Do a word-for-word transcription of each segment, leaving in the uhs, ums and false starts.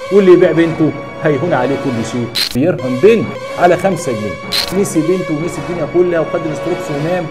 واللي يبيع بنته هيهون عليه كل شيء. بيرهن بنت على خمسة جنيه، نسي بنته ونسي الدنيا كلها وخد الاستروكس ونام.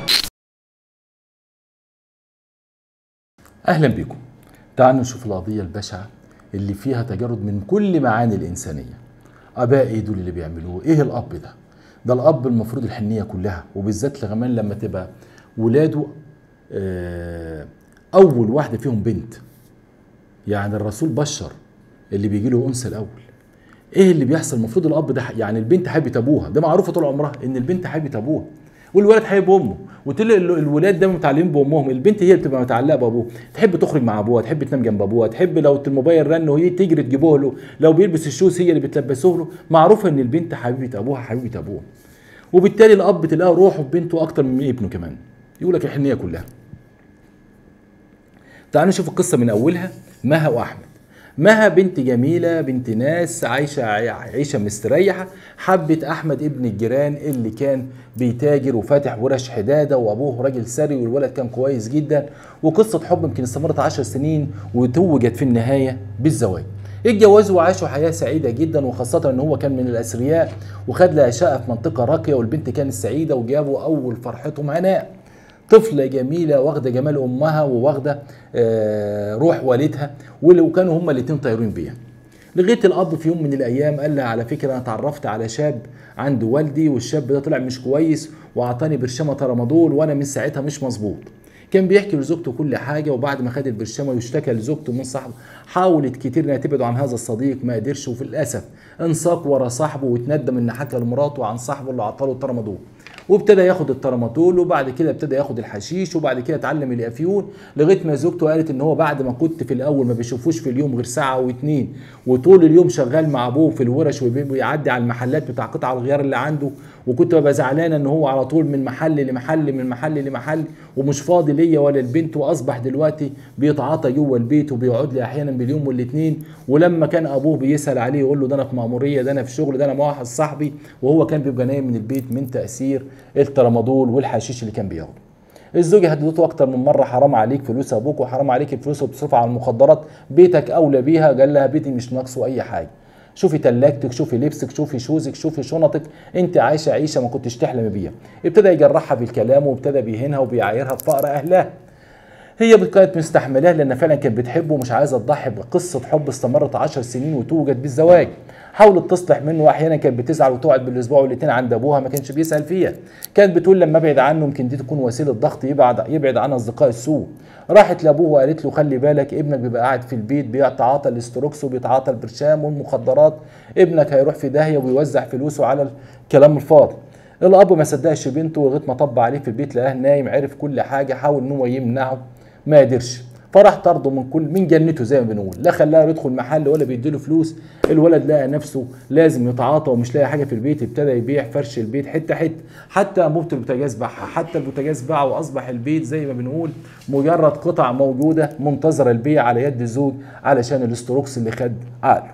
اهلا بكم. تعالوا نشوف القضيه البشعه اللي فيها تجرد من كل معاني الانسانيه. اباء ايه دول اللي بيعملوه؟ ايه الاب ده؟ ده الاب المفروض الحنيه كلها، وبالذات كمان لما تبقى ولاده آه اول واحده فيهم بنت. يعني الرسول بشر اللي بيجي له انثى الاول. ايه اللي بيحصل؟ المفروض الاب ده يعني البنت حبت ابوها، ده معروفه طول عمرها ان البنت حبت ابوها والولد حابب امه، وتلاقي الولاد دايما متعلقين بامهم، البنت هي اللي بتبقى متعلقه بابوها، تحب تخرج مع ابوها، تحب تنام جنب ابوها، تحب لو الموبايل رن وهي تجري تجيبه له، لو بيلبس الشوز هي اللي بتلبسه له. معروفه ان البنت حبيبه ابوها حبيبه ابوها، وبالتالي الاب تلاقيه روحه ببنته اكتر من ابنه كمان. يقول لك الحنيه كلها. تعالوا نشوف القصه من اولها. مها واحمد. مها بنت جميلة، بنت ناس، عايشة عيشة مستريحة. حبت أحمد ابن الجيران اللي كان بيتاجر وفاتح ورش حدادة، وأبوه راجل ثري والولد كان كويس جدا، وقصة حب يمكن استمرت عشر سنين وتوجت في النهاية بالزواج. اتجوزوا وعاشوا حياة سعيدة جدا، وخاصة ان هو كان من الأثرياء وخد لها شقة في منطقة راقية، والبنت كانت سعيدة وجابوا أول فرحتهم هناء. طفلة جميلة واخدة جمال أمها وواخدة آه روح والدها، وكانوا هما الاتنين طايرين بيها. لغاية الأب في يوم من الأيام قال لها على فكرة أنا اتعرفت على شاب عند والدي، والشاب ده طلع مش كويس وأعطاني برشامة ترامادول وأنا من ساعتها مش مظبوط. كان بيحكي لزوجته كل حاجة، وبعد ما خد البرشامة واشتكى لزوجته من صاحبه. حاولت كتير انها تبعد عن هذا الصديق، ما قدرش، وفي الأسف انساق ورا صاحبه واتندم ان حكى لمراته عن صاحبه اللي عطاله الترامادول، وابتدى ياخد الترامادول، وبعد كده ابتدى ياخد الحشيش، وبعد كده اتعلم الافيون، لغايه ما زوجته قالت ان هو بعد ما كنت في الاول ما بيشوفوش في اليوم غير ساعه او اتنين، وطول اليوم شغال مع ابوه في الورش ويعدي على المحلات بتاع قطع الغيار اللي عنده، وكنت ببقى زعلانه ان هو على طول من محل لمحل من محل لمحل ومش فاضي ليا ولا البنت، واصبح دلوقتي بيتعاطى جوه البيت وبيقعد لي احيانا باليوم والاثنين. ولما كان ابوه بيسال عليه يقول له ده انا في مأموريه، ده انا في شغل، ده انا مع واحد صاحبي، وهو كان بيبقى نايم من البيت من تاثير الترامادول والحشيش اللي كان بياخده. الزوجه هددته اكتر من مره، حرام عليك فلوس ابوك وحرام عليك الفلوس اللي بتصرفها على المخدرات، بيتك اولى بيها. قال لها بيتي مش ناقصه اي حاجه، شوفي تلاجتك، شوفي لبسك، شوفي شوزك، شوفي شنطك، انت عايشه عيشه ما كنتش تحلمي بيها. ابتدى يجرحها في الكلام، وابتدى بيهينها وبيعايرها بفقر اهلها. هي كانت مستحملاه لان فعلا كانت بتحبه ومش عايزه تضحي بقصه حب استمرت عشر سنين وتوجد بالزواج. حاولت تصلح منه، واحيانا كانت بتزعل وتقعد بالاسبوع والاثنين عند ابوها ما كانش بيسال فيها. كانت بتقول لما ابعد عنه يمكن دي تكون وسيله ضغط يبعد يبعد عن اصدقاء السوء. راحت لابوه وقالت له خلي بالك ابنك بيبقى قاعد في البيت بيتعاطى الاستروكس وبيتعاطى البرشام والمخدرات، ابنك هيروح في داهيه ويوزع فلوسه على الكلام الفاضي. الاب ما صدقش بنته لغايه ما طب عليه في البيت، لقاه نايم، عرف كل حاجه، حاول ان هو يمنعه ما قدرش، فراح طرده من كل من جنته زي ما بنقول، لا خلاه يدخل محل ولا بيديله فلوس. الولد لقى نفسه لازم يتعاطى ومش لاقي حاجه في البيت، ابتدى يبيع فرش البيت حته حته، حتى انبوبه البوتاجاز باعها، حتى البوتاجاز باعه، واصبح البيت زي ما بنقول مجرد قطع موجوده منتظره البيع على يد الزوج علشان الاستروكس اللي خد عقله.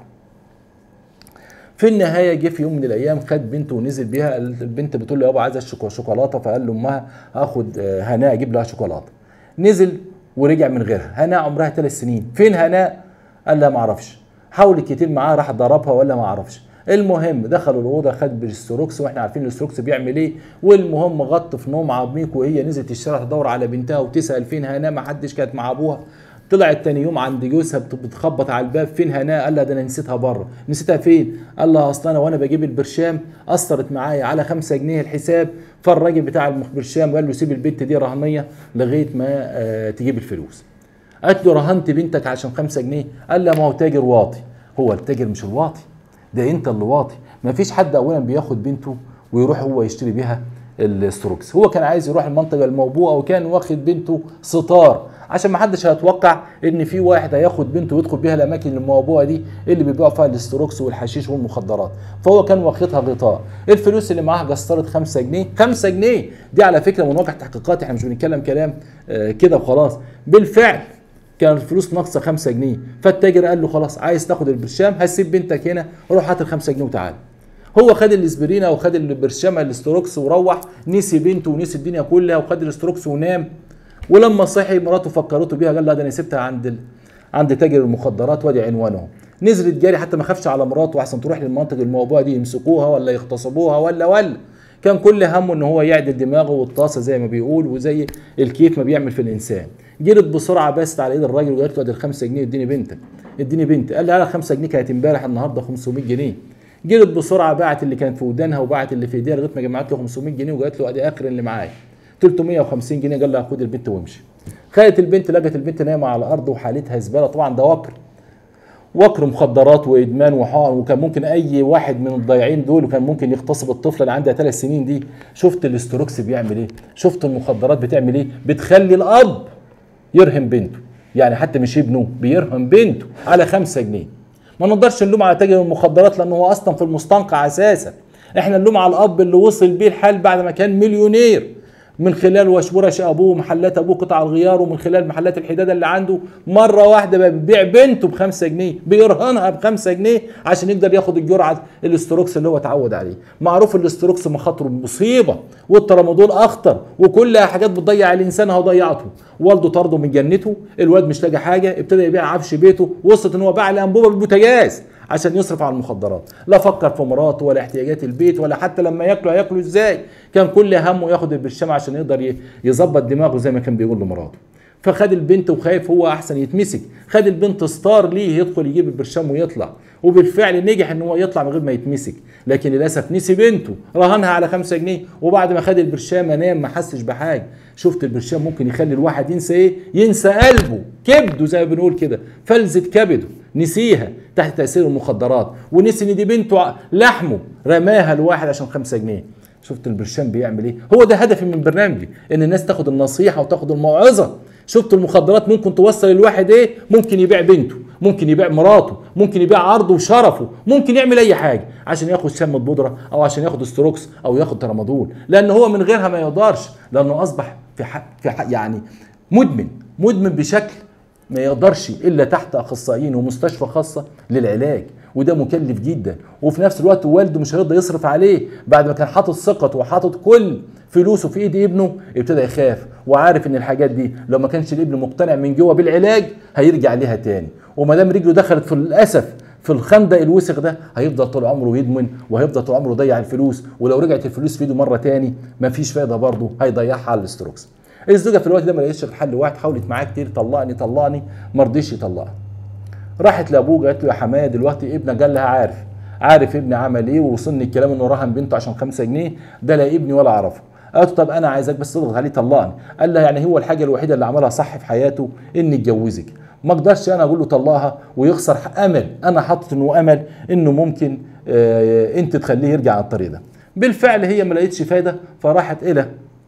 في النهايه جه في يوم من الايام خد بنته ونزل بيها، البنت بتقول له يابا عايزه شوكولاته، فقال لامها هاخد هناء اجيب لها شوكولاته. نزل ورجع من غيرها. هناء عمرها ثلاث سنين، فين هناء؟ قال لها ما اعرفش. حاول كتير معاه، راح ضربها ولا ما اعرفش. المهم دخلوا الاوضه خد بالاستروكس، واحنا عارفين الاستروكس بيعمل ايه. والمهم غط في نوم عميق، وهي نزلت الشارع تدور على بنتها وتسال فين هناء، ما حدش، كانت مع ابوها. طلعت تاني يوم عند جوزها بتخبط على الباب، فين هناء؟ قال لها ده انا نسيتها بره. نسيتها فين؟ قال لها اصل انا وانا بجيب البرشام اثرت معايا على خمسة جنيه الحساب، فالراجل بتاع البرشام قال له سيب البنت دي رهنيه لغايه ما آه تجيب الفلوس. قالت له رهنت بنتك عشان خمسة جنيه؟ قال لها ما هو تاجر واطي. هو التاجر مش الواطي، ده انت اللي واطي. ما فيش حد اولا بياخد بنته ويروح هو يشتري بيها الاستروكس. هو كان عايز يروح المنطقه الموبوءه، وكان واخد بنته ستار عشان ما حدش هيتوقع ان في واحد هياخد بنته ويدخل بيها الاماكن الموبوءه دي اللي بيبيعوا فيها الاستروكس والحشيش والمخدرات. فهو كان واخدها غطاء. الفلوس اللي معاها قسطره خمسة جنيه، خمسة جنيه دي على فكره من واقع تحقيقات، احنا مش بنتكلم كلام آه كده وخلاص، بالفعل كان الفلوس ناقصه خمسة جنيه. فالتاجر قال له خلاص عايز تاخد البرشام هسيب بنتك هنا، روح هات ال خمسة جنيه وتعالى. هو خد الاسبرينه وخد البرشامه الاستروكس وروح، نسي بنته ونسي الدنيا كلها، وخد الاستروكس ونام. ولما صحي مراته فكرته بيها، قال لها ده انا سبتها عند ال... عند تاجر المخدرات وادي عنوانه. نزلت جري حتى ما خافش على مراته احسن تروح للمناطق الموبوءه دي يمسكوها ولا يغتصبوها ولا ولا كان كل همه ان هو يعدل دماغه والطاسه زي ما بيقول وزي الكيف ما بيعمل في الانسان. جرت بسرعه بست على ايد الراجل وقالت له ادي الخمسة جنيه اديني بنتك اديني بنت. قال لها خمسة جنيه كانت امبارح النهارده خمسمية جنيه. جرت بسرعه باعت اللي كان في ودانها وباعت اللي في ايديها لغايه ما جمعت له خمسمية جنيه وقالت له ادي اخر اللي معايا تلتمية وخمسين جنيه. قال لها خد البنت وامشي. خدت البنت لقت البنت نايمه على الارض وحالتها زباله. طبعا ده وكر وكر مخدرات وادمان وحقن وكان ممكن اي واحد من الضايعين دول وكان ممكن يغتصب الطفله اللي عندها ثلاث سنين دي. شفت الاستروكس بيعمل ايه؟ شفت المخدرات بتعمل ايه؟ بتخلي الاب يرهم بنته، يعني حتى مش ابنه بيرهم بنته على خمسة جنيه. ما نقدرش نلوم على تاجر المخدرات لانه هو اصلا في المستنقع اساسا. احنا نلوم على الاب اللي وصل بيه الحال بعد ما كان مليونير من خلال وشورش ابوه ومحلات ابوه قطع الغيار ومن خلال محلات الحداده اللي عنده. مره واحده بقى بيبيع بنته بخمسة جنيه بيرهنها بخمسة جنيه عشان يقدر ياخد الجرعه الاستروكس اللي هو اتعود عليه. معروف الاستروكس مخاطره مصيبه والترامادول اخطر وكلها حاجات بتضيع الانسان. اهو ضيعته. والده طرده من جنته، الواد مش لاقي حاجه ابتدى يبيع عفش بيته، وصلت ان هو باع الانبوبه بالبوتاجاز عشان يصرف على المخدرات. لا فكر في مراته ولا احتياجات البيت ولا حتى لما ياكلوا هياكلوا ازاي. كان كل همه ياخد البرشام عشان يقدر يظبط دماغه زي ما كان بيقول لمراته. فخد البنت وخايف هو احسن يتمسك. خد البنت ستار ليه يدخل يجيب البرشام ويطلع، وبالفعل نجح ان هو يطلع من غير ما يتمسك. لكن للاسف نسي بنته رهنها على خمسة جنيه وبعد ما خد البرشام نام ما حسش بحاجه. شفت البرشام ممكن يخلي الواحد ينسى ايه؟ ينسى قلبه كبده زي ما بنقول كده، فلذة كبده نسيها تحت تاثير المخدرات ونسي ان دي بنته لحمه رماها الواحد عشان خمسة جنيه. شفت البرشام بيعمل ايه؟ هو ده هدفي من برنامجي، ان الناس تاخد النصيحه وتاخد الموعظه. شفت المخدرات ممكن توصل الواحد ايه؟ ممكن يبيع بنته، ممكن يبيع مراته، ممكن يبيع عرضه وشرفه، ممكن يعمل اي حاجه عشان ياخد شمة بودره او عشان ياخد استروكس او ياخد ترامادول، لان هو من غيرها ما يقدرش، لانه اصبح في حق في حق يعني مدمن مدمن بشكل ما يقدرش الا تحت اخصائيين ومستشفى خاصه للعلاج، وده مكلف جدا. وفي نفس الوقت والده مش هيقدر يصرف عليه بعد ما كان حاطط ثقته وحاطط كل فلوسه في ايد ابنه. ابتدى يخاف وعارف ان الحاجات دي لو ما كانش الابن مقتنع من جوه بالعلاج هيرجع ليها تاني، وما دام رجله دخلت في للاسف في الخندق الوسخ ده هيفضل طول عمره يدمن وهيفضل طول عمره يضيع الفلوس، ولو رجعت الفلوس في ايده مره تاني مفيش فايده برضه هيضيعها على الاستروكس. الزوجه في الوقت ده ما لقيتش حل واحد، حاولت معاه كتير طلقني طلقني ما رضيش يطلقها. راحت لابوه قالت له يا حمايه دلوقتي ابنك، قال لها عارف عارف ابني عمل ايه ووصلني الكلام انه رهن بنته عشان خمسة جنيه، ده لا ابني ولا اعرفه. قالت له طب انا عايزك بس تضغط عليه طلقني. قال لها يعني هو الحاجه الوحيده اللي عملها صح في حياته اني اتجوزك، ما اقدرش انا اقول له طلقها ويخسر امل انا حاطط انه امل انه ممكن آه انت تخليه يرجع على الطريق ده. بالفعل هي ما لقيتش فايده فراحت الى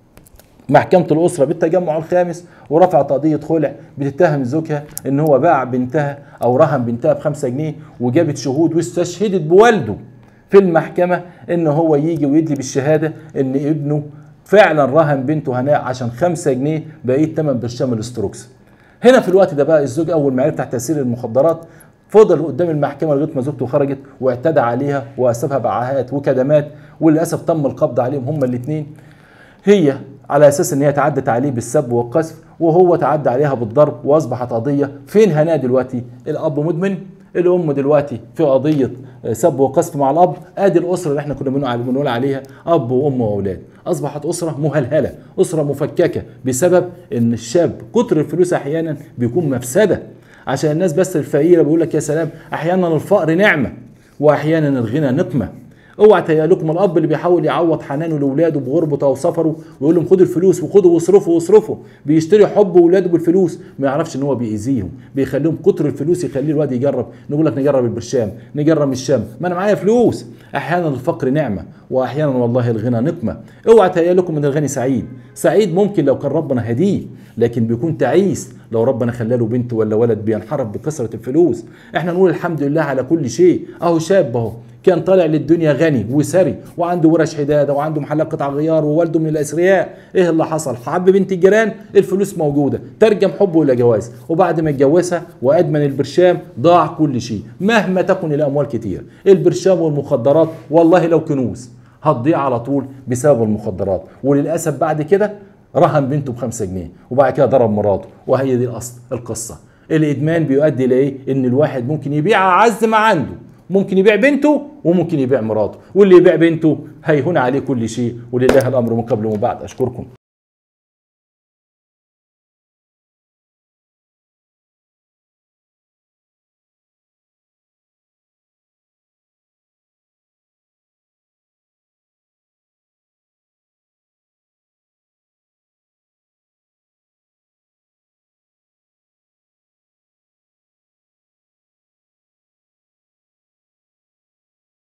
محكمة الأسرة بالتجمع الخامس ورفعت قضية خلع بتتهم زوجها إن هو باع بنتها أو رهن بنتها بخمسة جنيه، وجابت شهود واستشهدت بوالده في المحكمة إن هو يجي ويدلي بالشهادة إن ابنه فعلا رهن بنته هناء عشان خمسة جنيه بقية تمن برشام الاستروكس. هنا في الوقت ده بقى الزوج أول ما عرف تحت تأثير المخدرات فضل قدام المحكمة لغاية ما زوجته خرجت واعتدى عليها وأسبها بعاهات وكدمات، وللأسف تم القبض عليهم هما الاثنين. هي على اساس ان هي تعدت عليه بالسب والقذف وهو تعدى عليها بالضرب، واصبحت قضيه. فين هناء دلوقتي؟ الاب مدمن، الام دلوقتي في قضيه سب وقذف مع الاب. ادي الاسره اللي احنا كنا بنقول عليها اب وام واولاد. اصبحت اسره مهلهله، اسره مفككه بسبب ان الشاب كتر الفلوس احيانا بيكون مفسده. عشان الناس بس الفقيره بيقول لك يا سلام، احيانا الفقر نعمه واحيانا الغنى نقمه. اوعى تهيألكم الاب اللي بيحاول يعوض حنانه لاولاده بغربته او سفره ويقول لهم خدوا الفلوس وخدوا واصرفوا واصرفوا، بيشتري حب اولاده بالفلوس، ما يعرفش ان هو بيأذيهم، بيخليهم كتر الفلوس يخليه الواد يجرب. نقول لك نجرب البرشام، نجرب الشام، ما انا معايا فلوس. احيانا الفقر نعمه واحيانا والله الغنى نقمه. اوعى تهيألكم ان الغني سعيد، سعيد ممكن لو كان ربنا هديه، لكن بيكون تعيس لو ربنا خلاله بنت ولا ولد بينحرف بكثره الفلوس. احنا نقول الحمد لله على كل شيء. اهو شاب اهو كان طالع للدنيا غني وثري وعنده ورش حداده وعنده محلات قطع غيار ووالده من الاثرياء. ايه اللي حصل؟ حب بنت الجيران، الفلوس موجوده، ترجم حبه الى جواز، وبعد ما اتجوزها وادمن البرشام ضاع كل شيء. مهما تكن الاموال كتير، البرشام والمخدرات والله لو كنوز هتضيع على طول بسبب المخدرات. وللاسف بعد كده رهن بنته بخمسة جنيه وبعد كده ضرب مراته، وهي دي الاصل القصه. الادمان بيؤدي لايه؟ ان الواحد ممكن يبيع اعز ما عنده، ممكن يبيع بنته وممكن يبيع مراته، واللي يبيع بنته هيهون عليه كل شيء، ولله الامر من قبل ومن بعد. اشكركم.